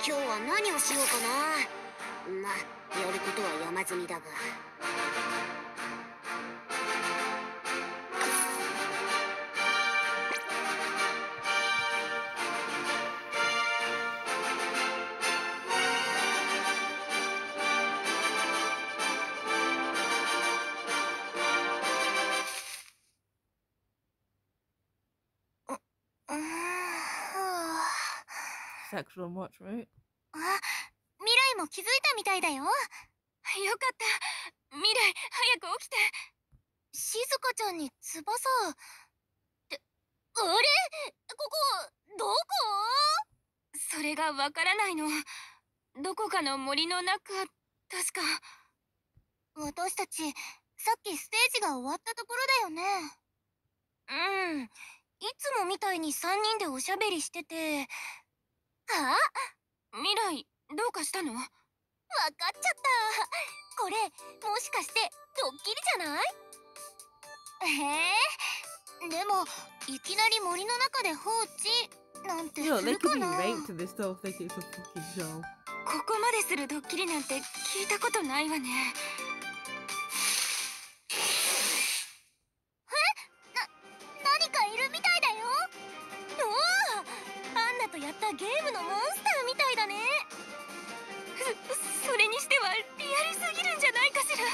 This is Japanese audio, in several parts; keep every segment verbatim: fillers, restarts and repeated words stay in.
今日は何をしようかな。まあやることは山積みだが。 Sexual much, right? あ、未来も気づいたみたいだよ。よかった。未来、早く起きて。静香ちゃんに翼って、あれ、ここどこ？それがわからないの。どこかの森の中、確か。私たちさっきステージが終わったところだよね。うん、いつもみたいにさんにんでおしゃべりしてて。あ、未来、どうかしたの？わかっちゃった。これもしかしてドッキリじゃない？へえ、でもいきなり森の中で放置なんてす Yo, they る could か be な？ raped and they still think it's a fucking show. ここまでするドッキリなんて聞いたことないわね。え？な、何かいるみたいだよ。おお、アンナとやったゲームのモンスターみたいだね。そ、それにしてはリアルすぎるんじゃないかしら。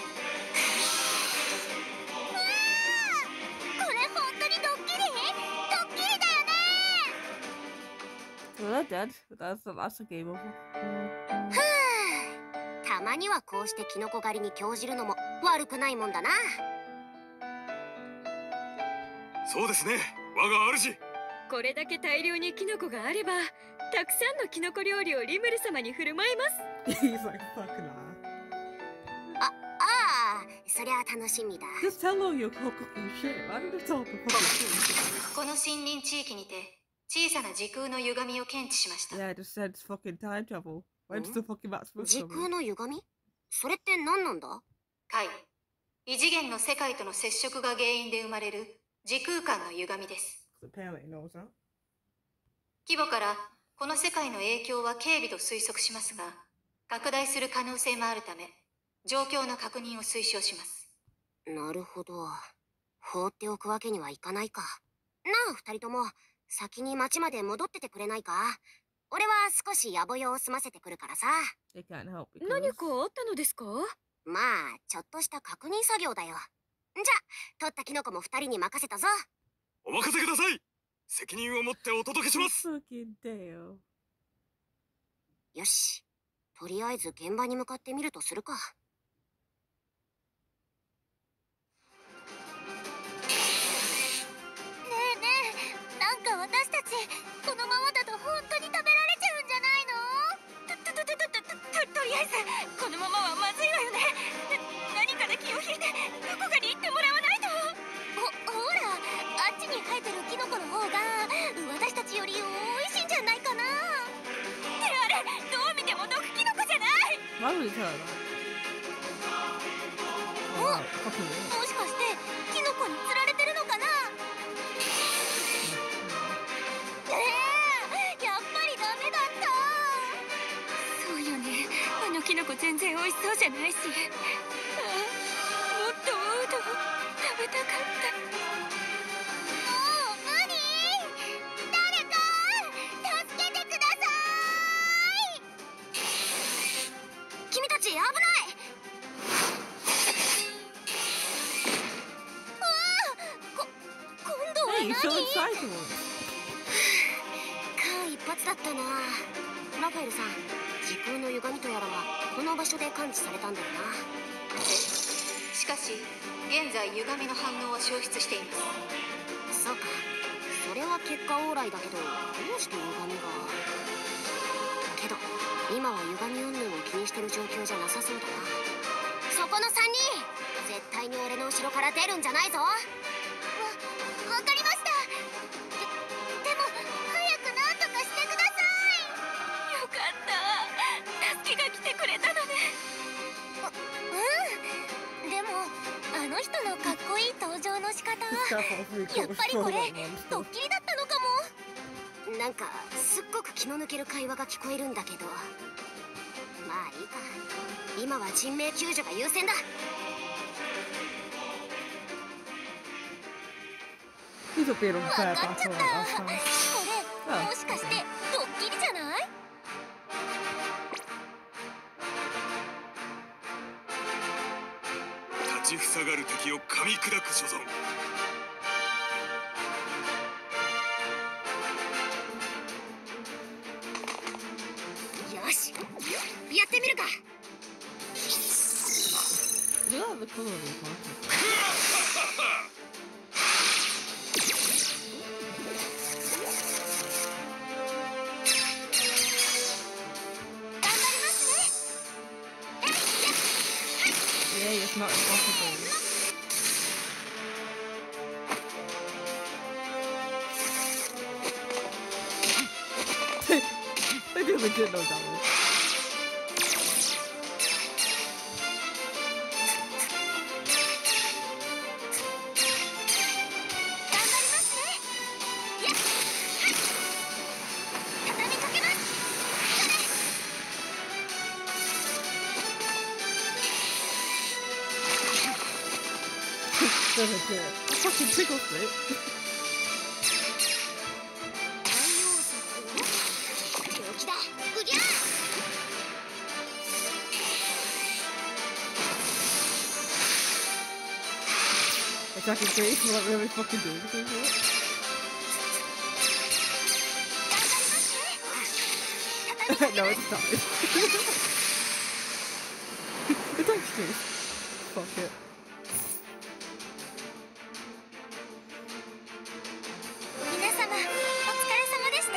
うわー、これ本当にドッキリ？ドッキリだよね。 Well, they're dead. That's, that's a game over. ふう、たまにはこうしてキノコ狩りに興じるのも悪くないもんだな。 そうですね、我が主。 これだけ大量にキノコがあれば、たくさんのキノコ料理をリムル様に振る舞います。 He's like, fuck nah. あ、ああ、そりゃ楽しみだ。 Just tell all your fucking shit. Why did they tell the fucking shit? この森林地域にて小さな時空の歪みを検知しました。 Yeah, it just said it's fucking time travel. When's the fucking map supposed 時 to 空 be? の歪み？それって何なんだ？ 解、異次元の世界との接触が原因で生まれる時空間の歪みです。 Apparently knows that. 規模からこの世界の影響は軽微と推測しますが、拡大する可能性もあるため状況の確認を推奨します。 なるほど。放っておくわけにはいかないか。なあ、二人とも先に町まで戻っててくれないか？俺は少し野暮用を済ませてくるからさ。 They can't help because... 何かあったのですか？ まあちょっとした確認作業だよ。じゃあ取ったキノコも二人に任せたぞ。 お任せください。責任を持ってお届けします。 Fucking damn. よし、とりあえず現場に向かってみるとするか。 ねえねえ、なんか私たちこのままだと本当に食べられちゃうんじゃないの？ととととととととりあえずこのままはまずいわよね。な何かで気を引いてどこかに行ってもらわないと。ほほら、あっちに生えてるキノコの方が私たちより美味しいんじゃないかな。ってあれ、どう見ても毒キノコじゃない。 Why would he tell her that? お、 Oh, fucking もしかしてキノコに釣られてるのかな。えー、やっぱりダメだった。 そうよね、あのキノコ全然美味しそうじゃないし。ああ、もっとおうどん食べたかった。 もう無理。誰か助けてください。 君たち危ない。 ああ、こ今度は Hey, 何？ you're so excited. 間一髪だったな。ラファエルさん、時空の歪みとやらはこの場所で感知されたんだよな。 しかし現在歪みの反応は消失しています。 そうか、それは結果オーライだけど、どうして歪みが。けど今は歪み云々を気にしてる状況じゃなさそうだな。そこのさんにん、絶対に俺の後ろから出るんじゃないぞ。わ、わかりました。で、でも早くなんとかしてください。 よかった、助けが来てくれたのね。 うん、でもあの人のかっこいい登場の仕方、 This guy thought it was really やっ cool. ぱりこれ It's ドッキリだったのかも。 ななんかすっごく気の抜ける会話が聞こえるんだけど、まあいいか。今は人命救助が優先だ。 He's a bit unfair わかっちゃ battle っ like た。 last こ time. れもしかしてドッキリじゃない？ 立ちふさがる敵を噛み砕く所存。 よし、やってみるか。 Do you like the colour of these monsters? 頑張りますね。 Yeah, it's not impossible. They do legit no damage. 頑張りますね。やっ畳みかけます。 They're legit. Fucking tickles me. 病気だ。うりゃ。 Attacking face will not really fucking do anything for it. No, it's not. It's actually. Fuck it. 皆様お疲れ様でした。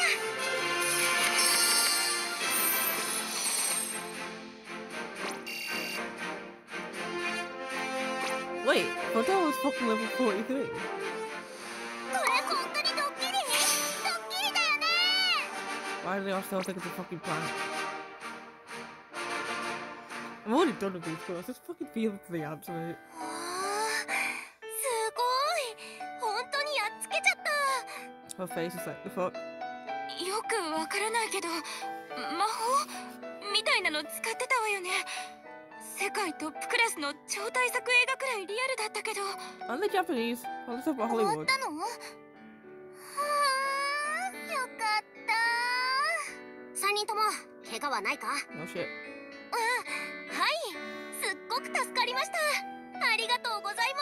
Wait, but that was fucking level forty-three. これ本当にドッキリ？ドッキリだよね。 Why do they all still think it's a fucking prank? I'm already done with these girls. Just fucking feel it to the answer, mate. あー、すごい。本当にやっつけちゃった。 Her face is like, the fuck? よくわからないけど魔法みたいなの使ってたわよね。世界トップクラスの超大作映画くらいリアルだったけど。 And the Japanese. Well, let's talk about 終わっ Hollywood. たの？はあ、よかった。 さんにんとも怪我はないか？ No shit. はい、すっごく助かりました。ありがとうございます。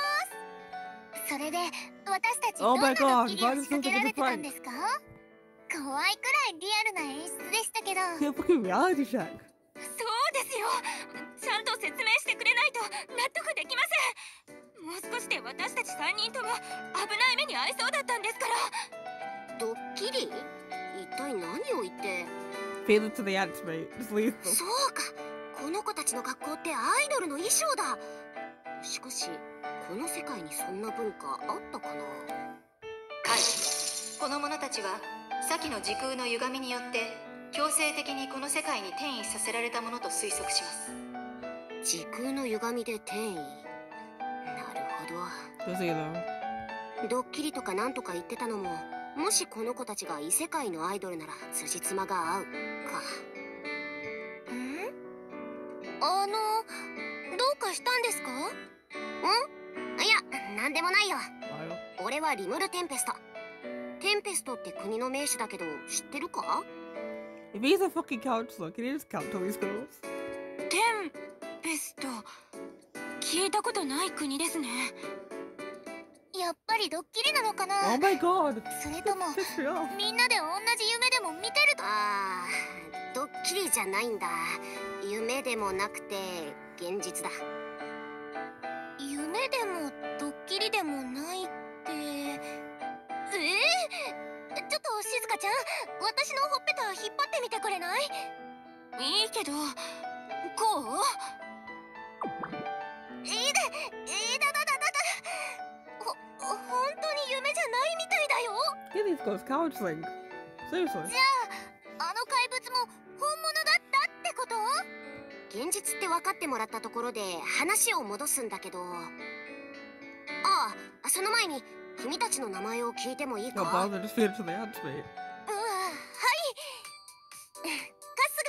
それで私たちど Oh んな my ド god, ッキリを why 仕 does it 掛け sound ら like れ a てたん prank? ですか？怖いくらいリアルな演出でしたけど。 It's a fucking reality check. そうですよ。ちゃんと説明してくれないと納得できません。もう少しで私たちさんにんとも危ない目に遭いそうだったんですから。 ドッキリ？一体何を言って。 Feel it to the ants, mate. Just leave them. そうか、この子たちの格好ってアイドルの衣装だ。しかしこの世界にそんな文化あったかな。 はい、この者たちは先の時空の歪みによって強制的にこの世界に転移させられたものと推測します。 時空の歪みで転移。なるほど。 Just see them. ドッキリとかなんとか言ってたのも、もしこの子たちが異世界のアイドルなら辻褄が合うか。 ん？あの、どうかしたんですか？ ん？いや、なんでもないよ。 Wow. 俺はリムル・テンペスト。テンペストって国の名手だけど知ってるか？ If he's a fucking counselor, can he just counsel these girls? テンペスト。聞いたことない国ですね。 やっぱりドッキリなのかな？ Oh my god! それとも Piss me off. みんなで同じ夢でも見てると。 あー、ドッキリじゃないんだ。夢でもなくて現実だ。 夢でもドッキリでもないって。えー、ちょっと静香ちゃん、私のほっぺた引っ張ってみてくれない？ いいけど、こう？ いいで、いいだだだだだ。ほ、本当に夢じゃないみたいだよ。 Give these girls counseling. Seriously. じゃあ、あの怪物も本物だったってこと？ 現実って分かってもらったところで話を戻すんだけど、ああ、その前に君たちの名前を聞いてもいい No か？ bother, just feel it to the ants, mate. うわ、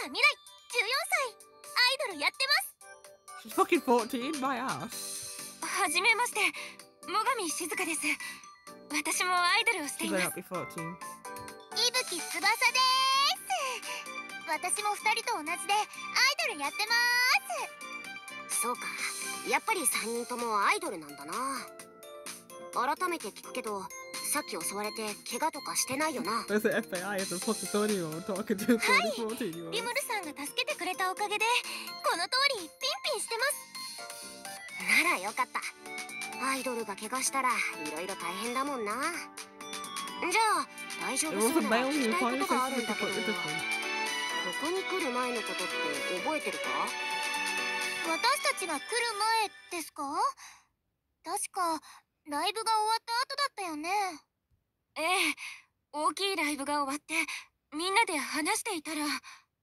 原未来じゅうよんさい、アイドルやってます。 She's fucking fourteen, my ass. はじめまして、最上静香です。私もアイドルをしてい She ま better す。 not be fourteen. 伊吹翼でーす。私もふたりと同じでアイドルやってまそうか、やっぱりさんにんともアイドルなんだな。改めて聞くけど、さっき襲われて怪我とかしてないよな。 There's an F A I as a fucking thirty year old talking to a thirty, fourteen year す。 old. リムルさんが助けてくれたおかげでこの通りピンピンしてます。 ならよかった。アイドルが怪我したらいろいろ大変だもんな。じゃあ大丈 It 夫そう wasn't な my ら only 聞きたい requirement, ことがあ so る she んだ was けど、 completely こ different. こに来る前のことって覚えてるか？ 私たちが来る前ですか？確かライブが終わった後だったよね。 ええ、大きいライブが終わってみんなで話していたら。みんな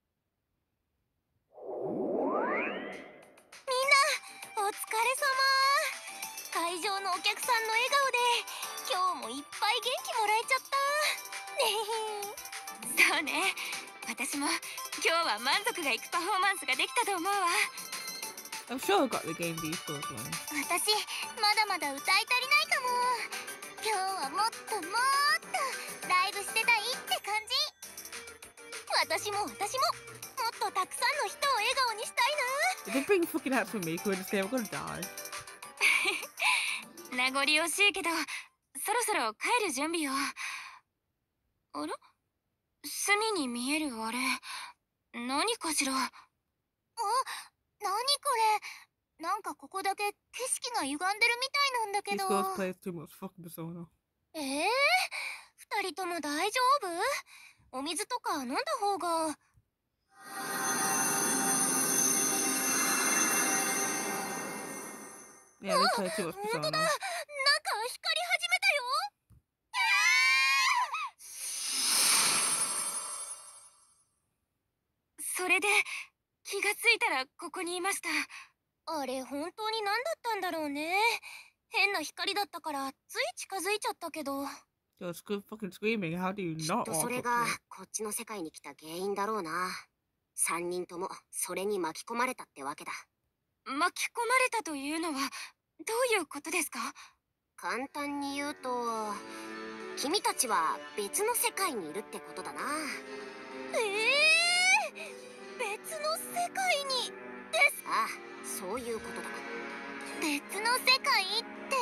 お疲れ様。会場のお客さんの笑顔で今日もいっぱい元気もらえちゃったね。 そうね、私も今日は満足がいくパフォーマンスができたと思うわ。 I'm sure I got the game these first ones. 私まだまだ歌い足りないかも。今日はもっともっとライブしてたいって感じ。私も私ももっとたくさんの人を笑顔にしたい If they're being fucking out for me, could I just say I'm gonna die? 名残惜しいけど、そろそろ帰る準備を。あら、隅に見えるあれ、何かしら。 な。あ、なにこれ。なんかここだけ景色が歪んでるみたいなんだけ These ど。 girls play too much fucking Persona. えー、二人とも大丈夫？お水とか飲んだ方が。 Yeah, they play too much 本当だ。 Persona. なんか光り始めたよ。 それで気がついたらここにいました。 あれ本当に何だったんだろうね。変な光だったからつい近づいちゃったけど。 You're sc- fucking screaming. How do you きっ not と walk それ up が to it? こっちの世界に来た原因だろうな。さんにんともそれに巻き込まれたってわけだ。 巻き込まれたというのはどういうことですか？ 簡単に言うと、君たちは別の世界にいるってことだな。 ええー、別の世界にです。 ああ、そういうことだ。 別の世界って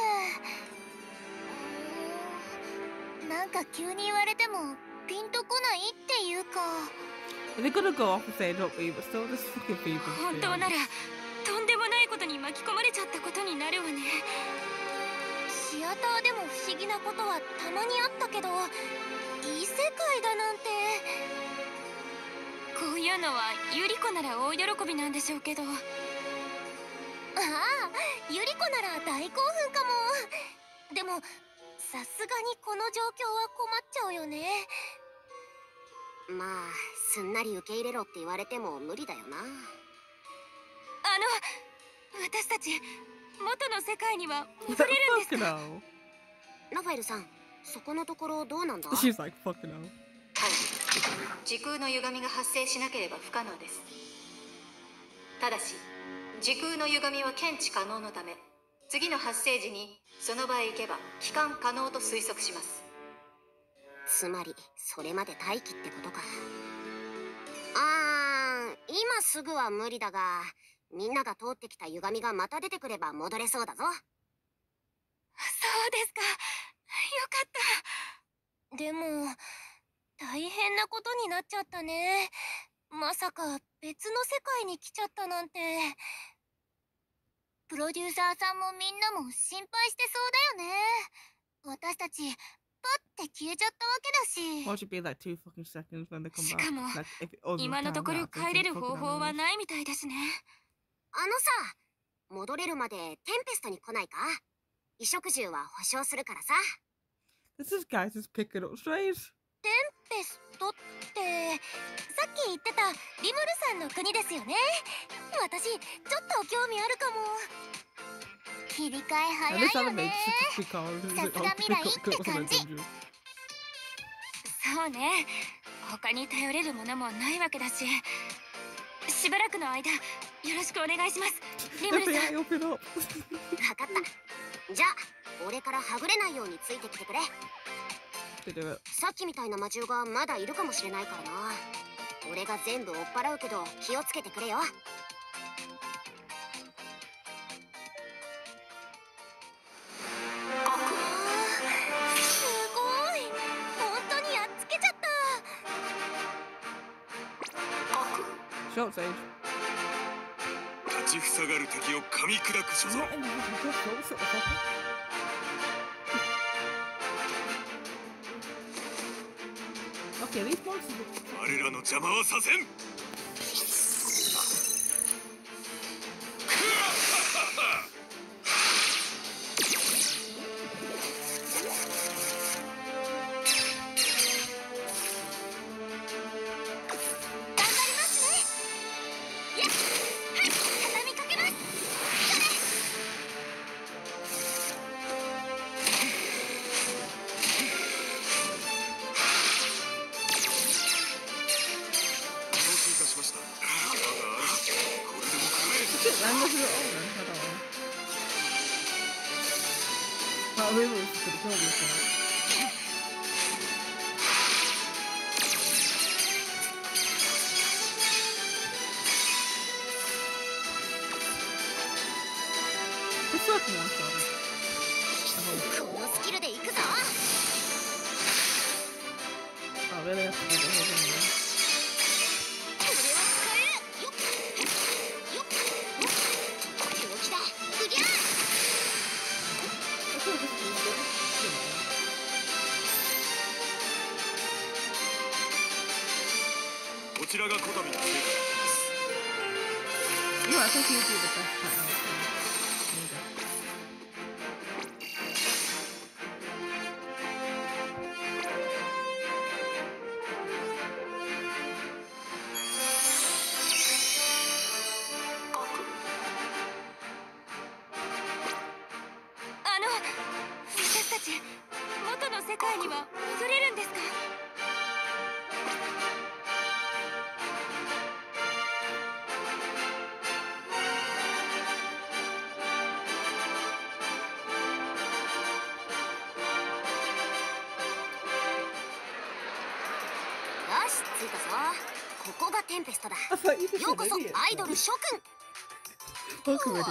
うーん、なんか急に言われてもピンとこないっていうか。 They're gonna go off and say don't be, but still, this fucking people. 本当ならとんでもないことに巻き込まれちゃったことになるわね。 シアターでも不思議なことはたまにあったけど、異世界だなんて。 こういうのはユリコなら大喜びなんでしょうけど。 ああ、ユリコなら大興奮かも。でもさすがにこの状況は困っちゃうよね。 まあ、すんなり受け入れろって言われても無理だよな。 あの、私たち元の世界には戻れるんです Fucking か？ hell. ラファエルさん、そこのところどうなんだ？ She's like, fucking hell. 時空の歪みが発生しなければ不可能です。ただし時空の歪みは検知可能のため、次の発生時にその場へ行けば帰還可能と推測します。 つまりそれまで待機ってことか。あー、今すぐは無理だが、みんなが通ってきた歪みがまた出てくれば戻れそうだぞ。 そうですか。よかった。 でも大変なことになっちゃったね。まさか別の世界に来ちゃったなんて。プロデューサーさんもみんなも心配してそうだよね。私たちパッて消えちゃったわけだし。 Why should be like two fucking seconds when they come し back? かも Like, if it wasn't 今のところ timed out, 帰れ they'd る be 方 fucking 法は animals. ないみたいですね。 あのさ、戻れるまでテンペストに来ないか？衣食住は保証するからさ。 This is guys is picking up strays. テンペストってさっき言ってたリムルさんの国ですよね。私ちょっと興味あるかも。切り替え And 早 this いよね。 animate's just because it's like, Sa oh, suga pick up mirai girls って and 感じ。 dungeons. そうね、他に頼れるものもないわけだし、 しばらくの間よろしくお願いします、リム Open ルさん。 it, open up. 分かった。じゃあ俺からはぐれないようについてきてくれ。 To do it. さっきみたいな魔獣がまだいるかもしれないからな。俺が全部追っ払うけど気をつけてくれよ。 すごい、本当にやっつけちゃった。 Short stage. 立ちふさがる敵を噛み砕く所 He's 存。 not in the fucking shorts, what the fuck? Okay, these monsters are... 我らの邪魔はさせん。 頑張りますね。やっ、はい、畳みかけます。 承知いたしました。まだある。これでも食 Shit, land of your own then. Hold on. Oh, we were just gonna kill this guy. The second one started. Oh, このスキルで行くぞ。 oh, really? I have to do the whole thing again. これは使える。よっよっよっ。病気だ。うぎゃー。 I thought this was good. Yeah. こちらがこたびの成果です。 No, I think you do the best part now. So. There you go. あの、私たち元の世界には戻れるんですか？ よし着いたぞ。ここがテンペストだ。 I thought you just ようこ said そ idiot. アイドル諸君。 Welcome, idiot. すっ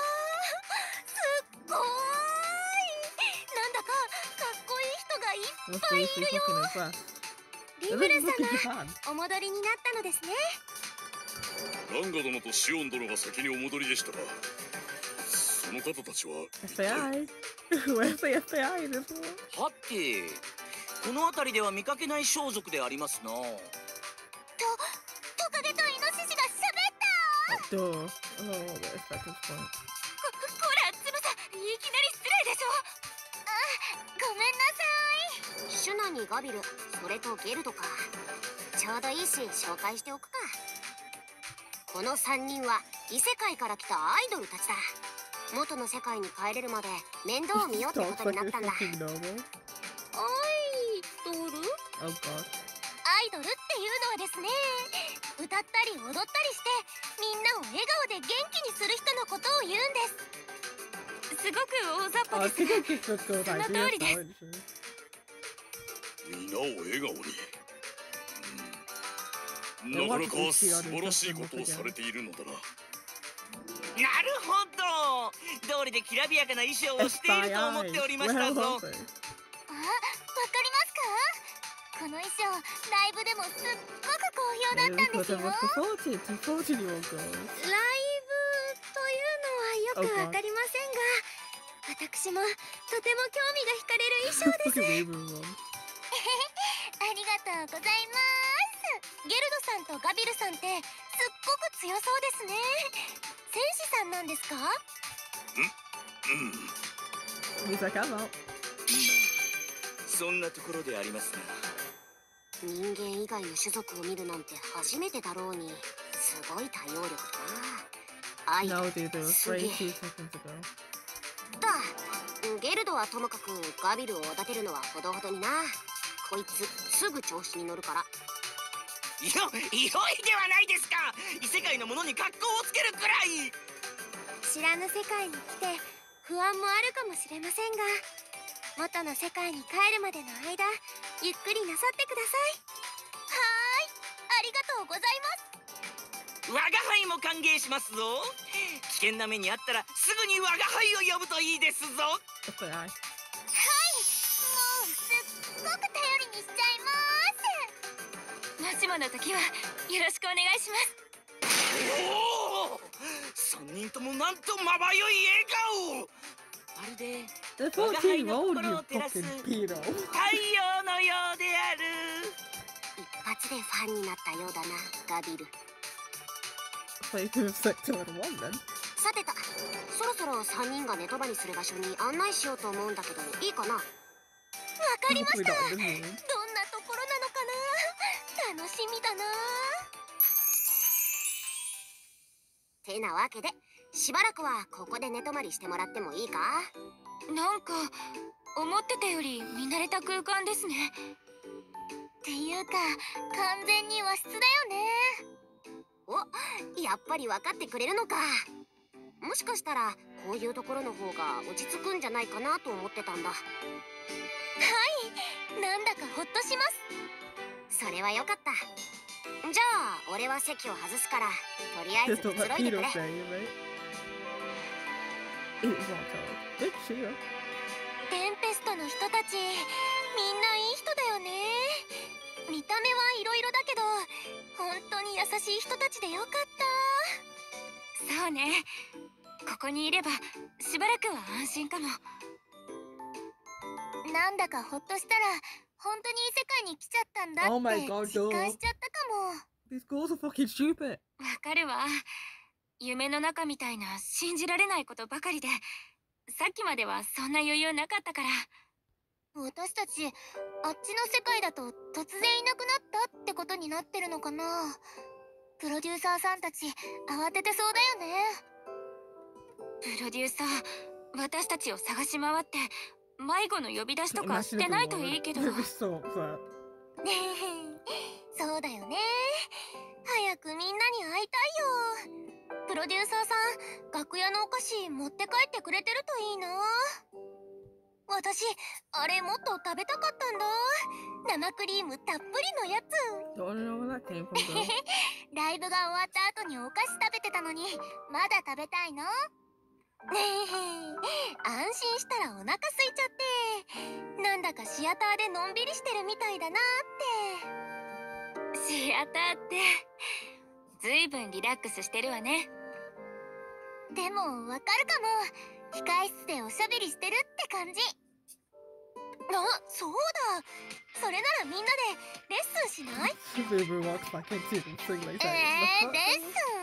ごーい。なんだかかっこいい人がいっ Must ぱい be い so るよ。 fucking impressed. リ It ムル looks 様、 like Japan. お戻りになったのですね。 ランガ殿とシオン殿が先にお戻りでしたが、その方たちは F A I. Where's the F A I in this one? はて、この辺りでは見かけない装束でありますな。 と、トカゲとイノシシが喋った。 Duh. Oh, the expected point. こ、こら、つばさん、いきなり失礼でしょ。 ごめんなさい。 シュナにガビル、それとゲルドか。ちょうどいいし紹介しておくか。このさんにんは異世界から来たアイドルたちだ。元の世界に帰れるまで面倒を見ようってこ Talks とに like なった it's んだ。 fucking normal. アイドル？ Oh god. アイドルっていうのはですね、歌ったり踊ったりしてみんなを笑顔で元気にする人のことを言うんです。 すごく大雑 Oh, 把 I です。 think it's just a good その idea. 通りです though, isn't it? 皆を笑顔に。うん、なかなか素晴らしいことをされているのだな。 なるほど。道理できらびやかな衣装をしていると思っておりましたぞ。 Well, あ、わかりますか？この衣装ライブでもすっごく好評だったんですよ。 Look forward to forward you all girls. ライブというのはよくわかりませんが、私もとても興味が惹かれる衣装です。 Look at me move on. ありがとうございます。ゲルドさんとガビルさんってすっごく強そうですね。戦士さんなんですか？ うん。 He's like, I'm out. そんなところでありますな。 人間以外の種族を見るなんて初めてだろうに、すごい対応力だな。アイド No, ル dude, it was すげえ way two seconds ago. だ。ゲルドはともかくガビルをおだてるのはほどほどにな。こいつすぐ調子に乗るから。 よ、良いではないですか。異世界外のものに格好をつけるくらい。 知らぬ世界に来て不安もあるかもしれませんが、元の世界に帰るまでの間ゆっくりなさってください。はーい、ありがとうございます。 我が輩も歓迎しますぞ。危険な目にあったらすぐに我が輩を呼ぶといいですぞ。 エフアイ。 もうすっごく頼りにしちゃいます。 もしもの時はよろしくお願いします。 おお、三人ともなんとまばゆい笑顔。まるで They're 我が輩 fourteen の old, 心 you を照らす fucking pedo. 太陽のようである。 一発でファンになったようだな、ガビル。 So you could have stuck to it in one then. さてと、そろそろさんにんが寝泊まりする場所に案内しようと思うんだけど、いいかな？ わかりま Hopefully した。 not in this room. どんなところなのかな、楽しみだな。 てなわけで、しばらくはここで寝泊まりしてもらってもいいか？ なんか思ってたより見慣れた空間ですね。 っていうか完全に和室だよね。 お、やっぱり分かってくれるのか。もしかしたらこういうところの方が落ち着くんじゃないかなと思ってたんだ。 はい、なんだかほっとします。 それはよかった。じゃあ俺は席を外すから、とりあえ Just ず what くつ that ろいでく pedo れ。 saying, mate. It is not cold. Good cheer. テンペストの人たち、みんないい人だよね。見た目はいろいろだけど本当に優しい人たちでよかった。 そうね、ここにいればしばらくは安心かも。 なんだかほっとしたら本当に異世界に来ちゃったんだ Oh っ my て God, 実感しちゃったかも。 These girls are fucking stupid. わかるわ。夢の中みたいな信じられないことばかりで、さっきまではそんな余裕なかったから。 私たちあっちの世界だと突然いなくなったってことになってるのかな。プロデューサーさんたち慌ててそうだよね。 プロデューサー、私たちを探し回って迷子の呼び出しとか Imagine してないといいけど。 They'd be so upset. そうだよね。早くみんなに会いたいよ。プロデューサーさん、楽屋のお菓子持って帰ってくれてるといいな。私あれもっと食べたかったんだ。生クリームたっぷりのやつ。 Don't know where that came from, though. ライブが終わった後にお菓子食べてたのにまだ食べたいの？ねえ、安心したらお腹空いちゃって、なんだかシアターでのんびりしてるみたいだなって。 シアターってずいぶんリラックスしてるわね。 でもわかるかも。控え室でおしゃべりしてるって感じ。あ、そうだ。それならみんなでレッスンしない？ Boo walks back into them, sing like え that. ー、レッ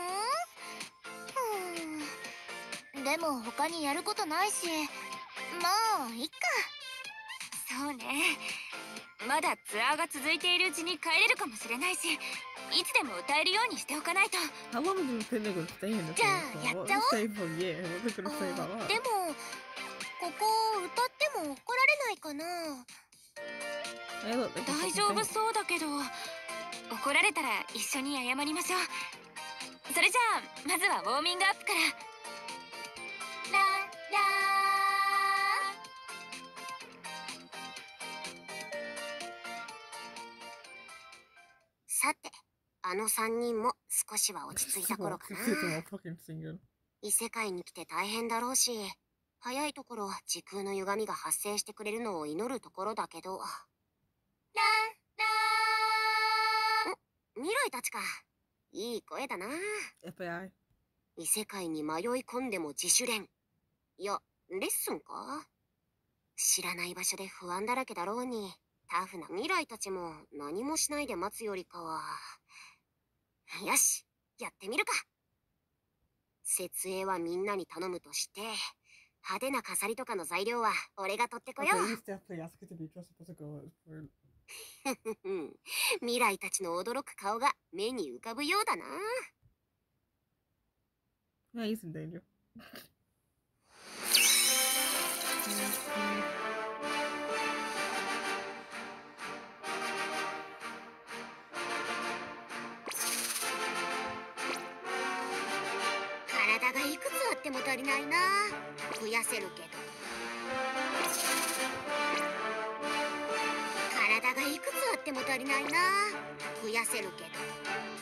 スン？うーん。でも他にやることないし、まあいっか。 そうね、まだツアーが続いているうちに帰れるかもしれないし、いつでも歌えるようにしておかないと。 How long do you think they're gonna stay in this じゃ room あ for? やっ What ちゃ if お they う。 stay for a year? What are they gonna say about あ that? でもここ歌っても怒られないかな。 Hey, look, they can 大 fucking 丈夫 sing. そうだけど、怒られたら一緒に謝りましょう。それじゃあまずはウォーミングアップから。 ララさて、あのさんにんも少しは落ち着いた頃かな。 Six of them all fucking singing. 異世界に来て大変だろうし、早いところ時空の歪みが発生してくれるのを祈るところだけど。 ラ未来たちか。いい声だな。 F A I. 異世界に迷い込んでも自主練。いや、レッスンか？知らない場所で不安だらけだろうに、タフな未来たちも何もしないで待つよりかは。よし、やってみるか。設営はみんなに頼むとして、派手な飾りとかの材料は俺が取ってこよ Okay, う。 you definitely asked it to be dressed up as a girl. It's weird. 未来たちの驚く顔が目に浮かぶようだな。 Yeah, he's in danger. 体がいくつあっても足りないな。増やせるけど。体がいくつあっても足りないな。増やせるけど。